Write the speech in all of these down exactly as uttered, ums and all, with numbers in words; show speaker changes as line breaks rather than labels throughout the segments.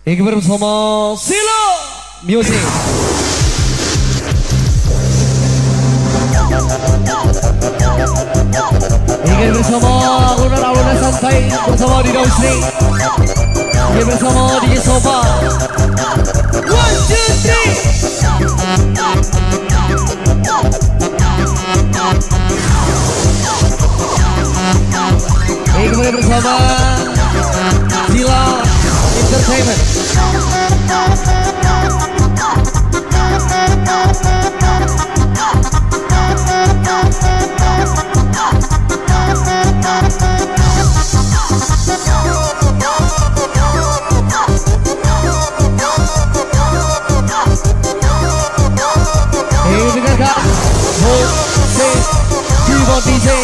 Ini bersama Silo Music. Ini bersama alunan-alunan santai bersama Dida Usri. Ini bersama D J Soba. One, two, three. Ini kembali bersama Sila Entertainment. Ini dengarkan Jose Keyboard D J.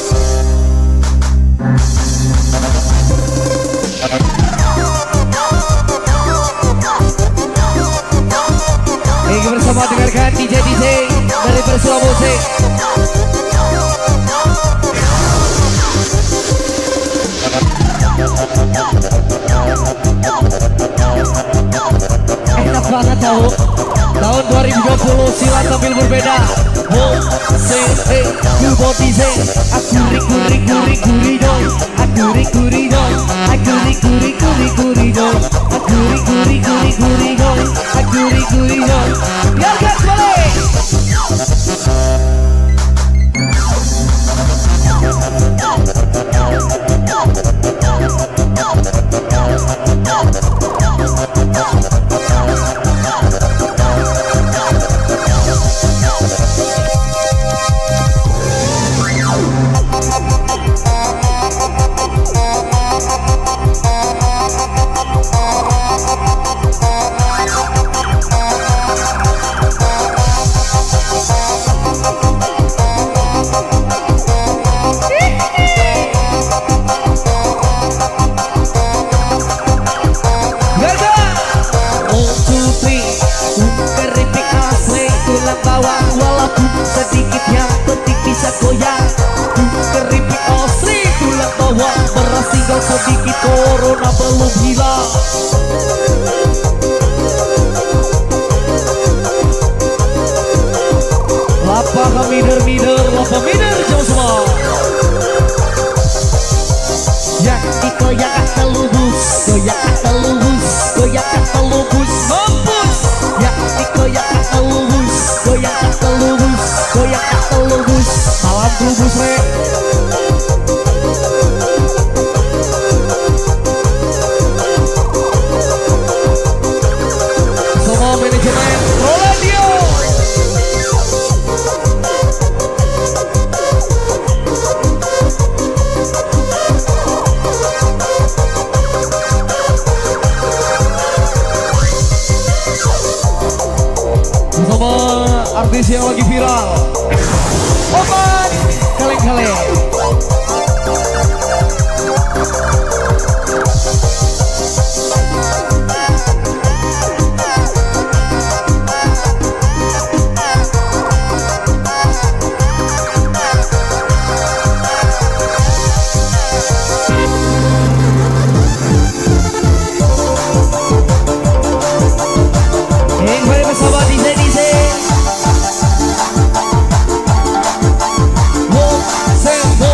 Ini bersama dengarkan D J D J dari Persua Musik. Enak banget tahu. Tahun dua ribu dua puluh Sila tampil berbeda. Jose Keyboard D J. Aku rikuri kuri kuri doi. Aku rikuri doi. Aku rikuri kuri kuri doi. Aku rikuri kuri kuri doi. Aku rikuri doi. Biarkan balik. Walaupun sedikit yang penting bisa goyang. Keripik asli tulang bawang. Beras tinggal sedikit, corona belum hilang. Lapa mider mider, lapa mider jauh semua. Yang dikoyak kata lubus, goyak kata lubus, goyak kata lubus, mampus. Yang dikoyak kata lubus, goyak kata lubus, goyak kata lubus. Salam lubus re. Semua manajemen Rolandio. Bersama artis yang lagi viral, Oman Kaleng-Kaleng. Yang kembali bersama D J D J. One, two,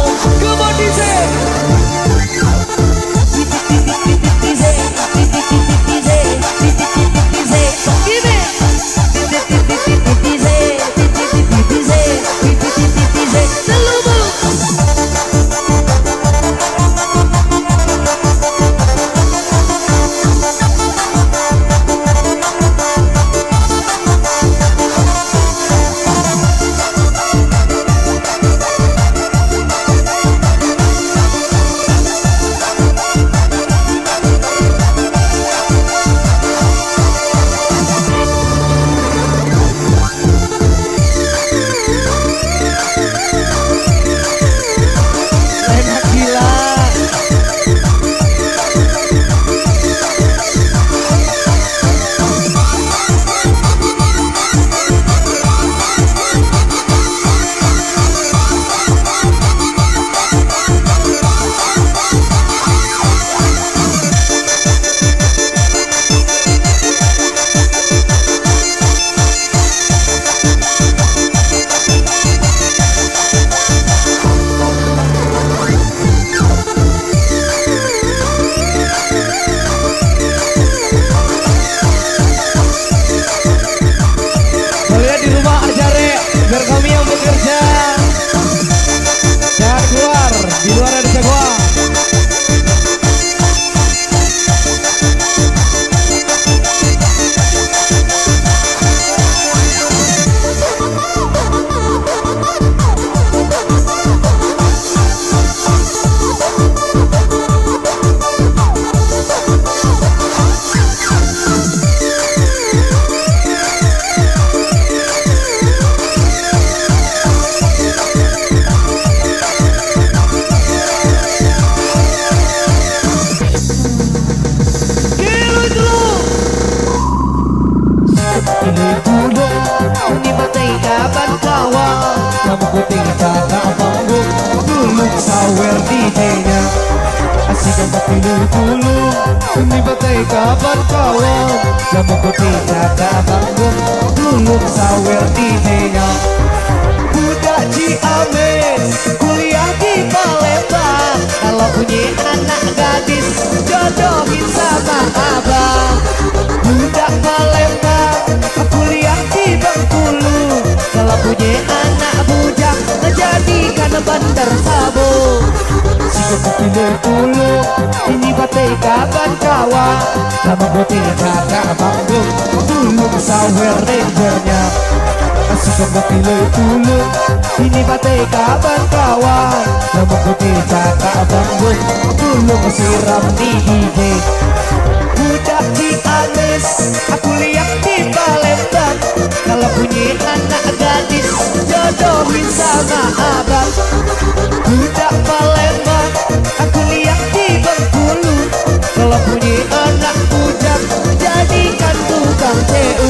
pilih dulu, ini batai kapan kawan. Kamu ketika bangun, belum sawer di nya. Budak Ciamis, kuliah di Palembang. Kalau punya anak gadis, jodohin sama abang. Budak Palembang, kuliah di Bengkulu. Kalau punya anak bujang, jadikan bandar sabung. Sikap pilih dulu, ini batai kapan kawan. Kamu putih kakak bangun, belum sawer rangernya. Sikap pilih dulu, ini batai kapan kawan. Kamu putih kakak bangun, belum siram di D J. Budak Ciamis, aku lihat di Palembang. Kalau punya anak gadis, jodohin sama abang. Budak Palembang, aku lihat di Bengkulu. Kalau punya anak bujang, jadikan tukang C U.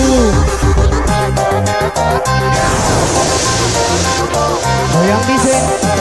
Goyang bising.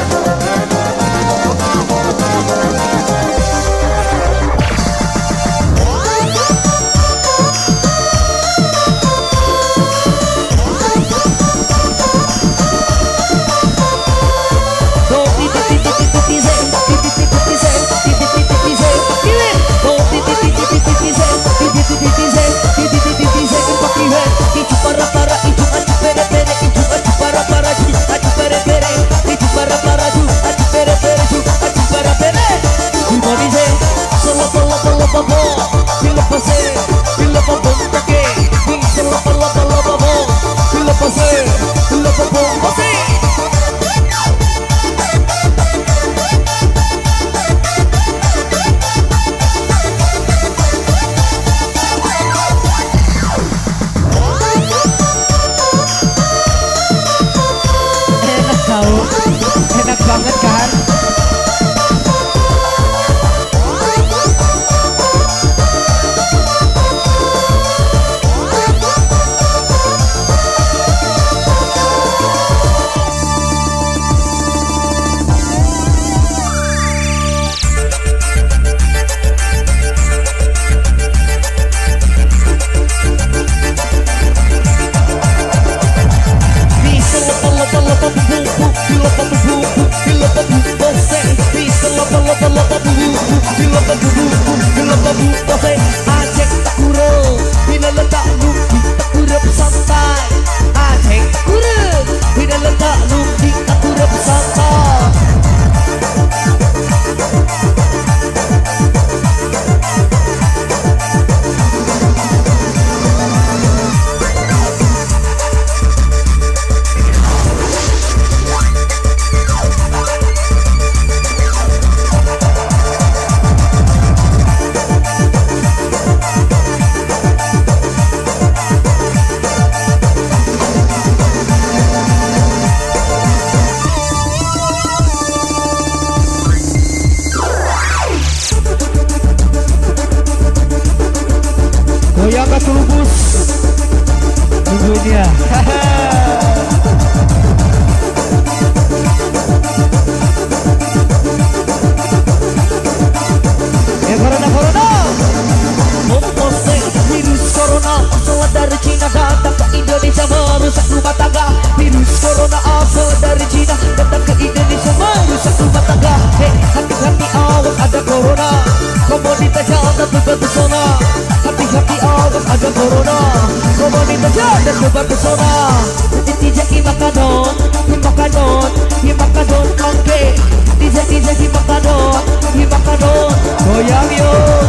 Enak banget kan? Goyang ke tulus minggunya. Eh corona corona, Mopose virus corona asal dari Cina datang ke Indonesia merusak rumah tangga. Virus corona asal dari Cina datang ke Indonesia merusak rumah tangga. Hei hati-hati awas ada corona, komoditas jangan terpesona. Hati-hati awas ada corona, komunitas dan beban pesona. Tidak imakadon, imakadon, imakadon angke. Tidak tidak imakadon, imakadon. Goyang yuk.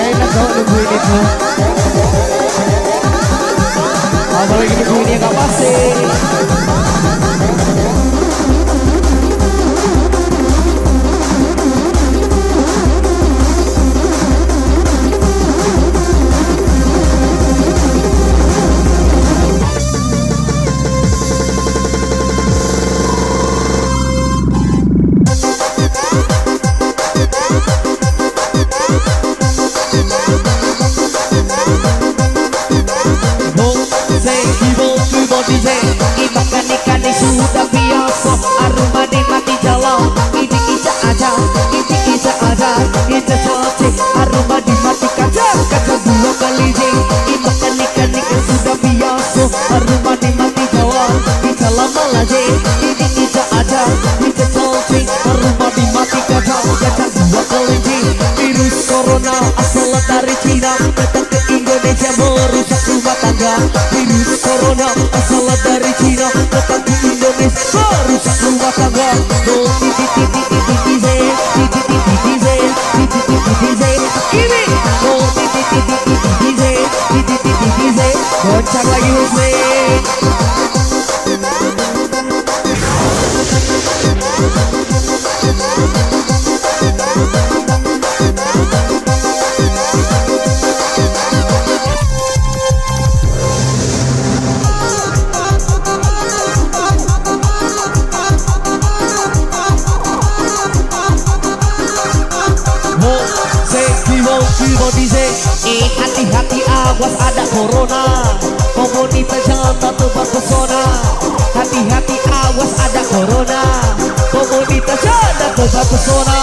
enak tau nungguin itu. Apalagi nungguinnya gak pasti.
Ikan-ikan sudah biasa, aroma nikmati jalan. Ini ija aja, ini ija aja, ija cantik, aroma nikmati kaca, kaca dua kali J. Ikan-ikan sudah biasa, aroma nikmati jalan. Ija lama lah J, ini ija aja, ija cantik, aroma nikmati kaca, kaca dua kali J. Virus corona asal dari Cina datang ke Indonesia merusak rumah tangga. Virus corona asal dari Cina datang ke Indonesia merusak rumah tangga. Oh titi titi titi titi titi titi titi titi titi ini. Oh titi titi titi titi titi titi titi goncang lagi musik. Eh hati-hati awas ada corona, komunitas jangan tertutup pesona. Hati-hati awas ada corona, komunitas jangan tertutup pesona.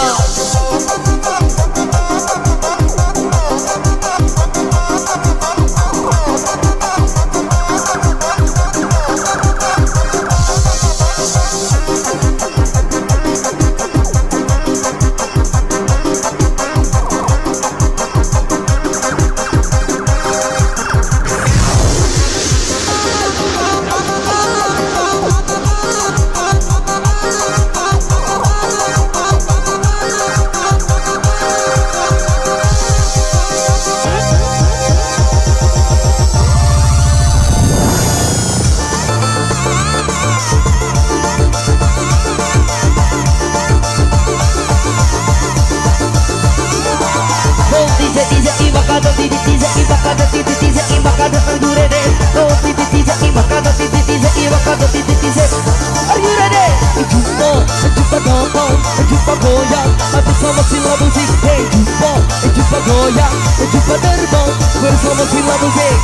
Bersama Sila Musik.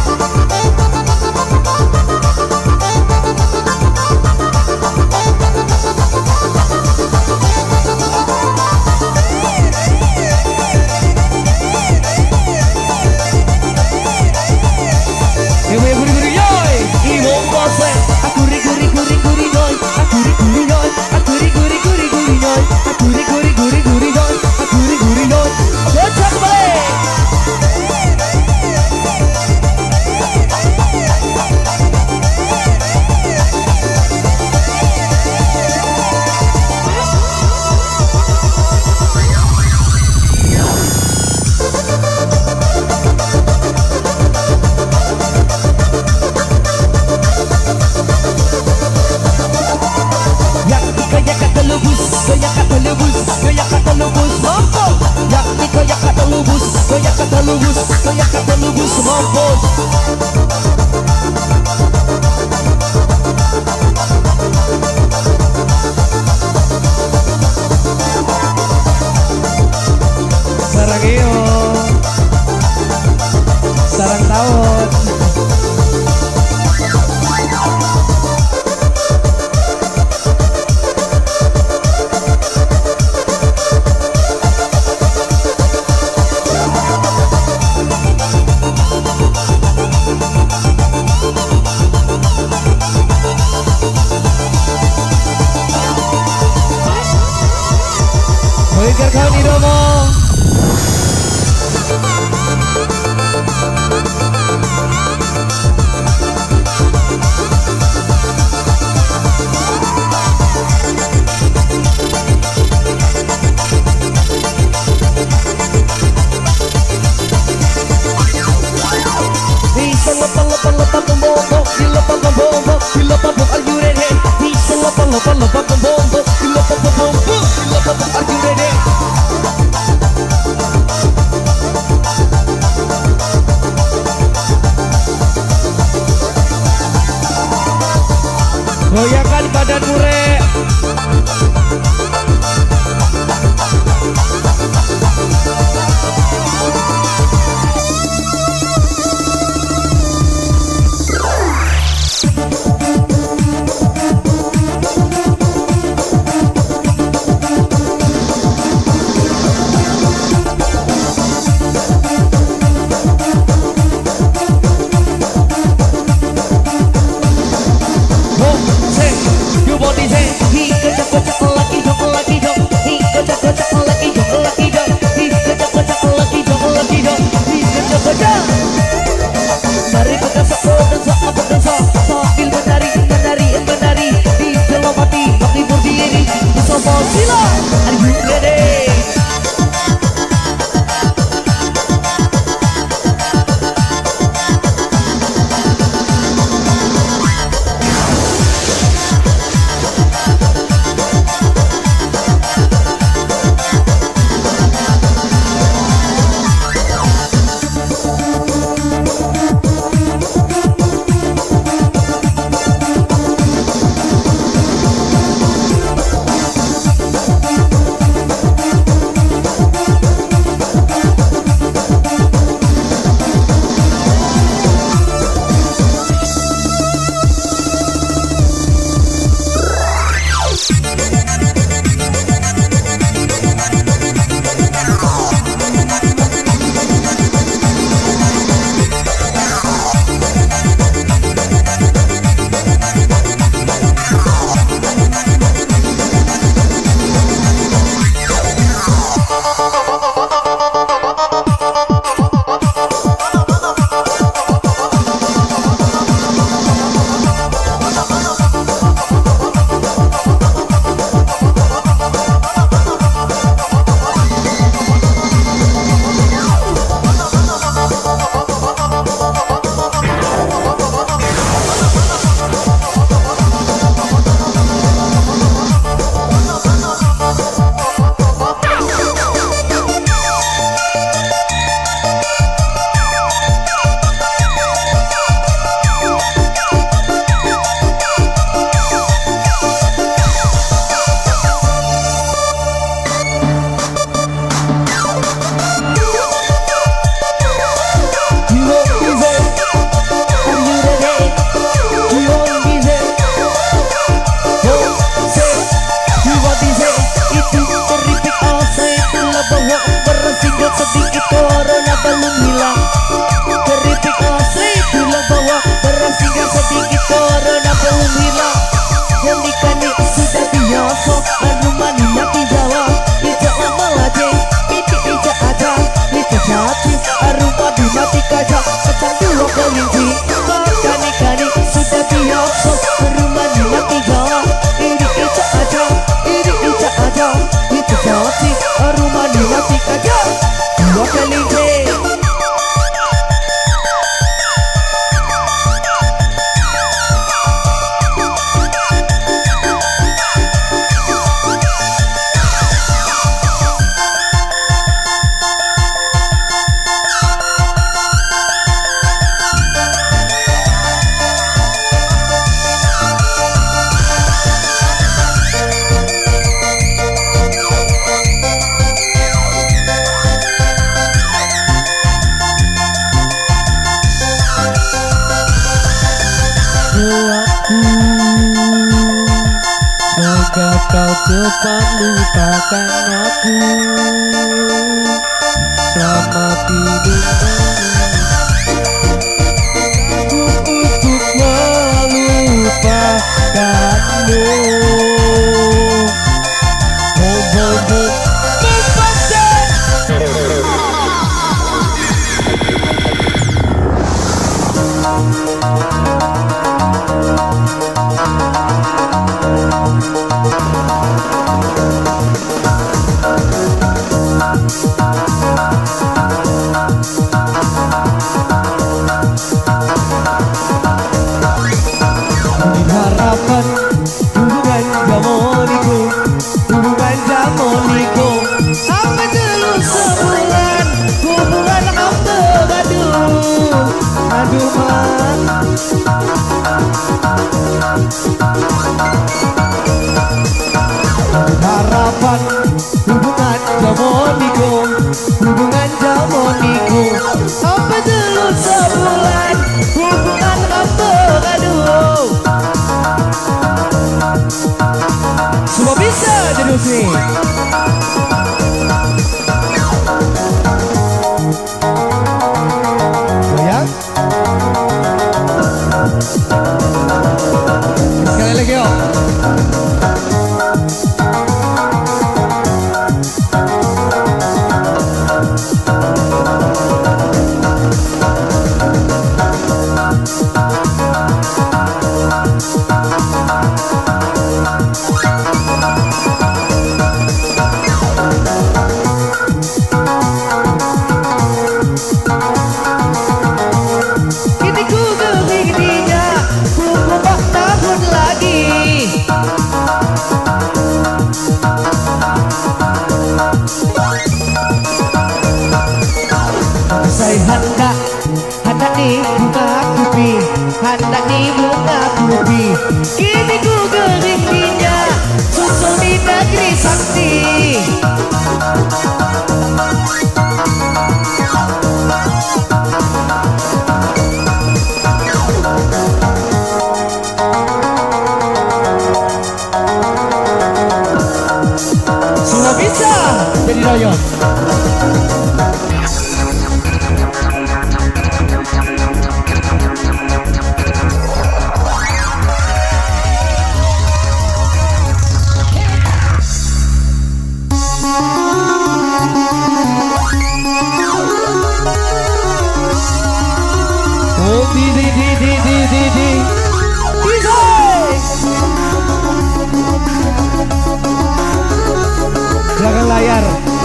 Sarang tahun.
Goyangkan badan mure. Mari kita sok dan sok apa dan sok sambil menari menari menari di dalam hati menghibur diri bersama sila. Are you ready? Sedikit corona belum hilang. Keripik asli bilang bahwa beras hingga sedikit corona belum hilang. Yang ikan sudah biasa, anu mani mati Jawa. Ijak lama lagi, itu ijak aja. Itu jati, arum padi mati kaca. Kacang dulu kelinci, makan ikan sudah biasa. Anu mani mati Jawa. Ini ijak aja, ini ijak aja. Itu jati, arum mani mati kaca. Dua kelinci. Semoga kau cepat lupakan aku. Selamat tidur aku untuk melupakanmu. Ho ho ho
Betul sebulan hubungan ambagadul.
Semua bisa jadi sini. Goyang. Sekali lagi yuk.
Kini ku gering dia, ku empat tahun lagi. Saya hendak, hendak di bunga kupi, hendak di bunga kupi. Kini ku gering dia, susul di negeri sakti.
Semua bisa jadi doyok. Oh, di di di di di di di. Bisa. Belakang layar.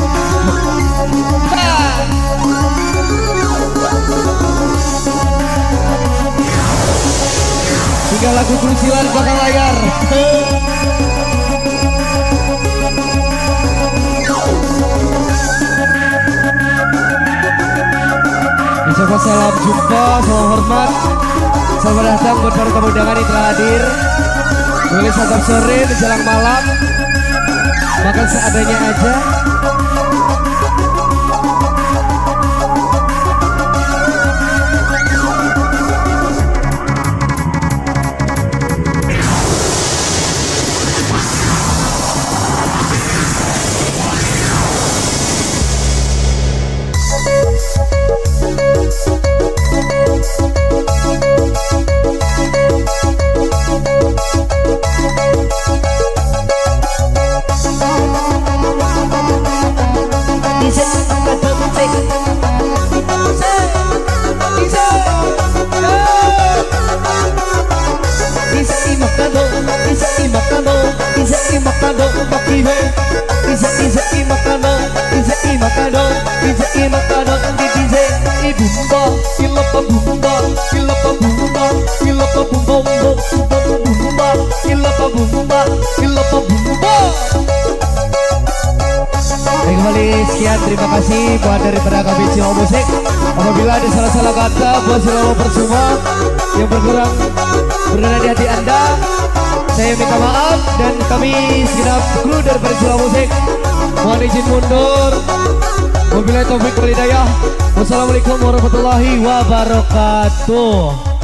Tiga lagu kuncilan belakang layar. Ucapkan salam jumpa, salam hormat, selamat datang buat para tamu undangan yang telah hadir. Boleh santap sore menjelang malam, makan seadanya aja. Baik, kembali sekian, terima kasih buat daripada kami Silau Musik. Apabila ada salah-salah kata buat Silau Persuma yang berkurang berkenan di hati Anda, saya minta maaf. Dan kami segenap kru daripada Silau Musik mohon izin mundur. Wabillahi taufiq wal hidayah. Wassalamualaikum warahmatullahi wabarakatuh.